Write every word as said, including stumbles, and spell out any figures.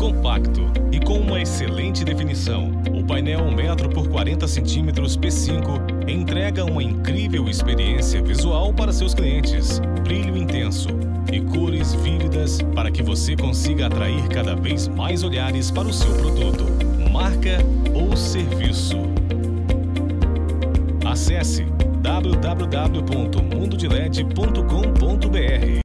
Compacto e com uma excelente definição, o painel um metro por quarenta centímetros P cinco entrega uma incrível experiência visual para seus clientes, brilho intenso e cores vívidas para que você consiga atrair cada vez mais olhares para o seu produto, marca ou serviço. Acesse w w w ponto mundo de led ponto com ponto br.